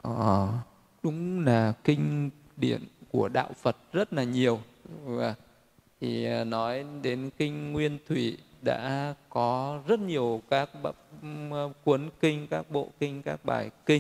Ờ, Đúng là kinh điển của đạo Phật rất là nhiều. Và thì nói đến kinh Nguyên Thủy đã có rất nhiều các cuốn kinh, các bộ kinh, các bài kinh.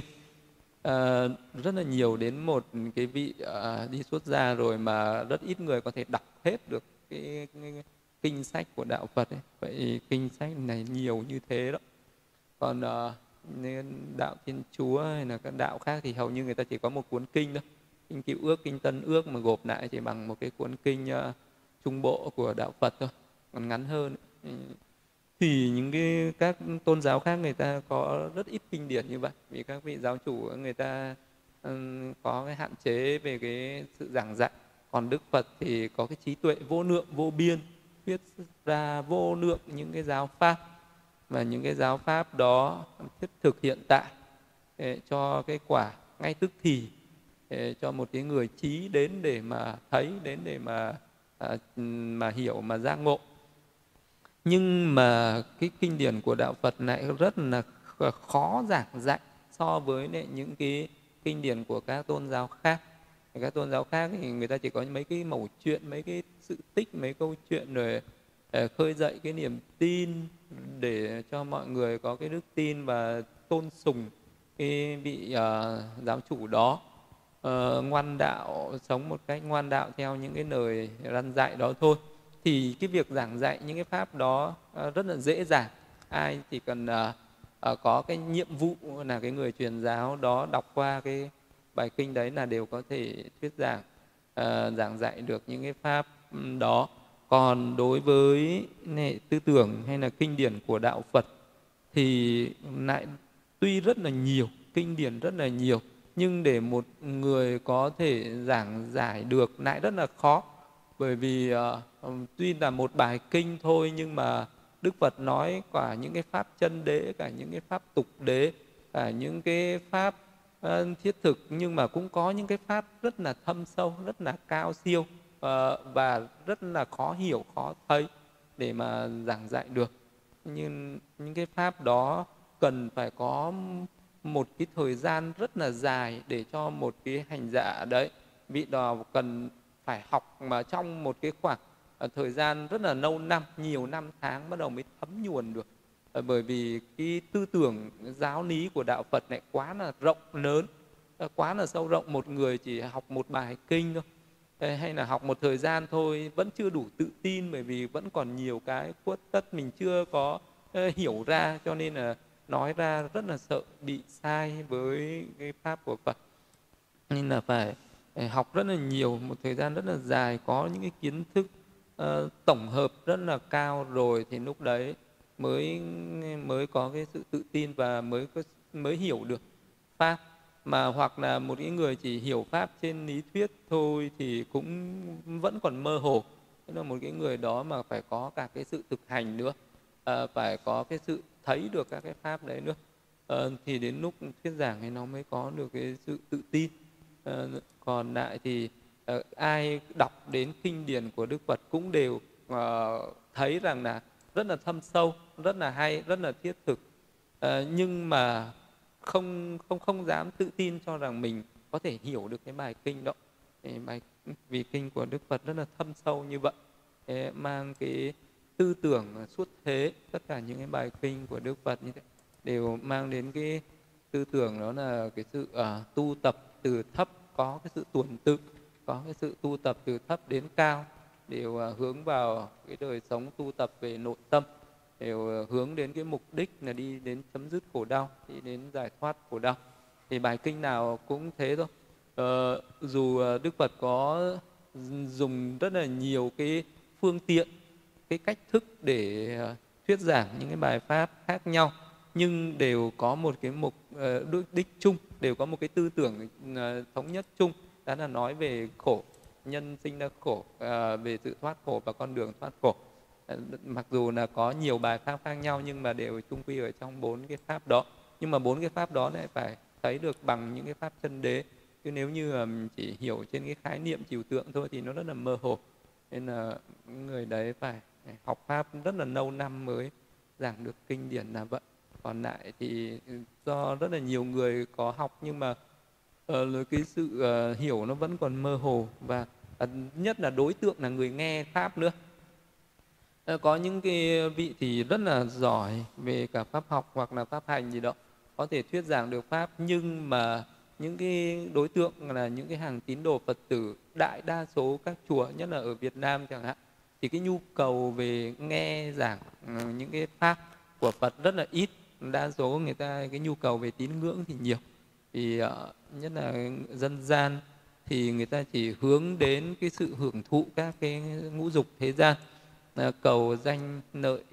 Rất là nhiều, đến một cái vị đi xuất gia rồi mà rất ít người có thể đọc hết được cái kinh sách của đạo Phật ấy. Vậy kinh sách này nhiều như thế đó. Còn nên đạo Thiên Chúa hay là các đạo khác thì hầu như người ta chỉ có một cuốn kinh thôi, kinh Cựu Ước, kinh Tân Ước, mà gộp lại chỉ bằng một cái cuốn kinh trung bộ của đạo Phật thôi, còn ngắn hơn. Thì những cái các tôn giáo khác người ta có rất ít kinh điển như vậy, vì các vị giáo chủ người ta có cái hạn chế về cái sự giảng dạy. Còn Đức Phật thì có cái trí tuệ vô lượng vô biên, thuyết ra vô lượng những cái giáo pháp, và những cái giáo pháp đó thiết thực hiện tại để cho cái quả ngay tức thì, để cho một cái người trí đến để mà thấy, đến để mà hiểu, mà giác ngộ. Nhưng mà cái kinh điển của đạo Phật lại rất là khó giảng dạy so với những cái kinh điển của các tôn giáo khác. Các tôn giáo khác thì người ta chỉ có mấy cái mẩu chuyện, mấy cái sự tích, mấy câu chuyện, rồi khơi dậy cái niềm tin để cho mọi người có cái đức tin và tôn sùng cái vị giáo chủ đó, ngoan đạo, sống một cách ngoan đạo theo những cái lời răn dạy đó thôi. Thì cái việc giảng dạy những cái pháp đó rất là dễ dàng. Ai chỉ cần có cái nhiệm vụ là cái người truyền giáo đó đọc qua cái bài kinh đấy là đều có thể thuyết giảng, giảng dạy được những cái pháp đó. Còn đối với tư tưởng hay là kinh điển của đạo Phật thì lại tuy rất là nhiều, kinh điển rất là nhiều, nhưng để một người có thể giảng giải được lại rất là khó. Bởi vì tuy là một bài kinh thôi, nhưng mà Đức Phật nói cả những cái pháp chân đế, cả những cái pháp tục đế, cả những cái pháp thiết thực, nhưng mà cũng có những cái pháp rất là thâm sâu, rất là cao siêu, và rất là khó hiểu, khó thấy để mà giảng dạy được. Nhưng những cái pháp đó cần phải có một cái thời gian rất là dài để cho một cái hành giả đấy, vị đó cần phải học mà trong một cái khoảng thời gian rất là lâu năm, nhiều năm tháng bắt đầu mới thấm nhuần được. Bởi vì cái tư tưởng giáo lý của đạo Phật này quá là rộng lớn, quá là sâu rộng. Một người chỉ học một bài kinh thôi, hay là học một thời gian thôi vẫn chưa đủ tự tin, bởi vì vẫn còn nhiều cái khuất tất mình chưa có hiểu ra, cho nên là nói ra rất là sợ bị sai với cái pháp của Phật. Nên là phải học rất là nhiều, một thời gian rất là dài, có những cái kiến thức tổng hợp rất là cao rồi thì lúc đấy mới mới có cái sự tự tin và mới hiểu được pháp. Mà hoặc là một cái người chỉ hiểu pháp trên lý thuyết thôi thì cũng vẫn còn mơ hồ. Thế là một cái người đó mà phải có cả cái sự thực hành nữa, phải có cái sự thấy được các cái pháp đấy nữa, thì đến lúc thuyết giảng thì nó mới có được cái sự tự tin. Còn lại thì ai đọc đến kinh điển của Đức Phật cũng đều thấy rằng là rất là thâm sâu, rất là hay, rất là thiết thực, nhưng mà không dám tự tin cho rằng mình có thể hiểu được cái bài kinh đó. Vì kinh của Đức Phật rất là thâm sâu như vậy, mang cái tư tưởng xuất thế. Tất cả những cái bài kinh của Đức Phật như thế đều mang đến cái tư tưởng, đó là cái sự tu tập từ thấp, có cái sự tuần tự, có cái sự tu tập từ thấp đến cao, đều hướng vào cái đời sống tu tập về nội tâm, đều hướng đến cái mục đích là đi đến chấm dứt khổ đau, đi đến giải thoát khổ đau. Thì bài kinh nào cũng thế thôi. Dù Đức Phật có dùng rất là nhiều cái phương tiện, cái cách thức để thuyết giảng những cái bài pháp khác nhau, nhưng đều có một cái mục đích chung, đều có một cái tư tưởng thống nhất chung, đó là nói về khổ, nhân sinh ra khổ, về sự thoát khổ và con đường thoát khổ. Mặc dù là có nhiều bài pháp khác nhau nhưng mà đều chung quy ở trong 4 cái pháp đó. Nhưng mà 4 cái pháp đó lại phải thấy được bằng những cái pháp chân đế, chứ nếu như chỉ hiểu trên cái khái niệm trừu tượng thôi thì nó rất là mơ hồ. Nên là người đấy phải học pháp rất là lâu năm mới giảng được kinh điển là vậy. Còn lại thì do rất là nhiều người có học nhưng mà cái sự hiểu nó vẫn còn mơ hồ, và nhất là đối tượng là người nghe pháp nữa. Có những cái vị thì rất là giỏi về cả pháp học hoặc là pháp hành gì đó, có thể thuyết giảng được pháp, nhưng mà những cái đối tượng là những cái hàng tín đồ Phật tử, đại đa số các chùa, nhất là ở Việt Nam chẳng hạn, thì cái nhu cầu về nghe giảng những cái pháp của Phật rất là ít. Đa số người ta cái nhu cầu về tín ngưỡng thì nhiều, thì nhất là dân gian thì người ta chỉ hướng đến cái sự hưởng thụ các cái ngũ dục thế gian, cầu danh lợi,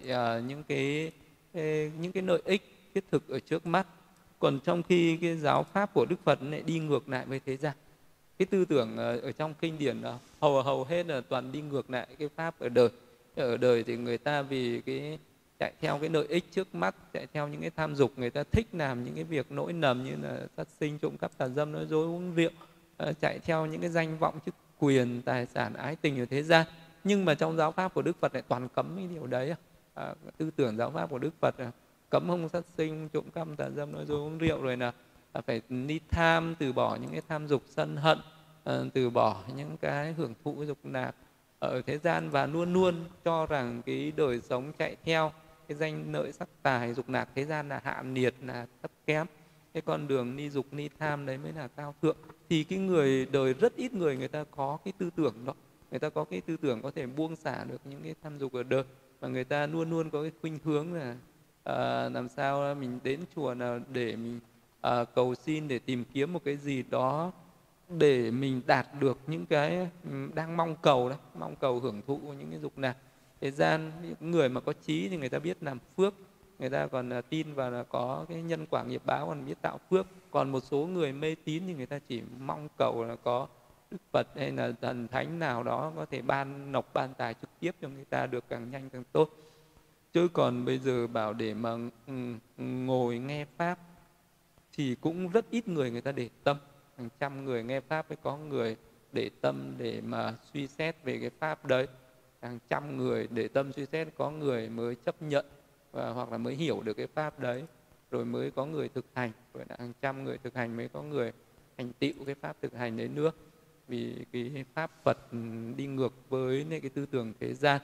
những cái lợi ích thiết thực ở trước mắt. Còn trong khi cái giáo pháp của Đức Phật lại đi ngược lại với thế gian. Cái tư tưởng ở trong kinh điển hầu hết là toàn đi ngược lại cái pháp ở đời. Ở đời thì người ta vì cái chạy theo cái lợi ích trước mắt, chạy theo những cái tham dục, người ta thích làm những cái việc lỗi lầm như là sát sinh, trộm cắp, tà dâm, nói dối, uống rượu, chạy theo những cái danh vọng, chức quyền, tài sản, ái tình ở thế gian. Nhưng mà trong giáo pháp của Đức Phật lại toàn cấm cái điều đấy. Tư tưởng giáo pháp của Đức Phật cấm không sát sinh, trộm cắp, tà dâm, nói dối, uống rượu, rồi là phải ni tham, từ bỏ những cái tham dục sân hận, từ bỏ những cái hưởng thụ dục lạc ở thế gian, và luôn luôn cho rằng cái đời sống chạy theo cái danh lợi sắc tài dục lạc thế gian là hạ nhiệt, là thấp kém. Cái con đường ni dục ni tham đấy mới là cao thượng. Thì cái người đời rất ít người ta có cái tư tưởng đó, người ta có cái tư tưởng có thể buông xả được những cái tham dục ở đời, và người ta luôn luôn có cái khuynh hướng là làm sao mình đến chùa nào để mình cầu xin, để tìm kiếm một cái gì đó để mình đạt được những cái đang mong cầu đấy, mong cầu hưởng thụ những cái dục lạc thế gian. Những người mà có trí thì người ta biết làm phước, người ta còn tin vào là có cái nhân quả nghiệp báo, còn biết tạo phước. Còn một số người mê tín thì người ta chỉ mong cầu là có Đức Phật hay là thần thánh nào đó có thể ban lộc ban tài trực tiếp cho người ta được càng nhanh càng tốt. Chứ còn bây giờ bảo để mà ngồi nghe pháp thì cũng rất ít người ta để tâm. Hàng trăm người nghe pháp mới có người để tâm để mà suy xét về cái pháp đấy. Hàng trăm người để tâm suy xét, có người mới chấp nhận hoặc là mới hiểu được cái pháp đấy, rồi mới có người thực hành, rồi là hàng trăm người thực hành mới có người thành tựu cái pháp thực hành đấy nữa. Vì cái pháp Phật đi ngược với cái tư tưởng thế gian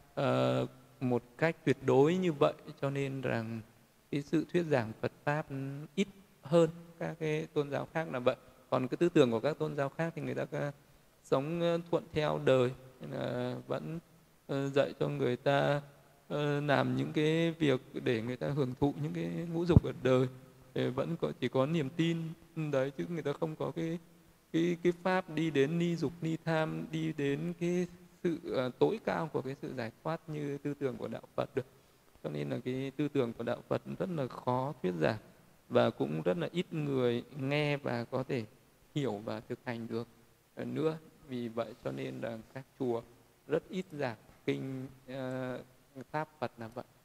một cách tuyệt đối như vậy, cho nên rằng cái sự thuyết giảng Phật pháp ít hơn các cái tôn giáo khác là vậy. Còn cái tư tưởng của các tôn giáo khác thì người ta sống thuận theo đời, nên là vẫn dạy cho người ta làm những cái việc để người ta hưởng thụ những cái ngũ dục ở đời, thì vẫn chỉ có niềm tin đấy, chứ người ta không có cái pháp đi đến ni dục ni tham, đi đến cái sự tối cao của cái sự giải thoát như tư tưởng của đạo Phật được. Cho nên là cái tư tưởng của đạo Phật rất là khó thuyết giảng, và cũng rất là ít người nghe và có thể hiểu và thực hành được nữa. Vì vậy cho nên là các chùa rất ít giảng kinh pháp Phật là vậy.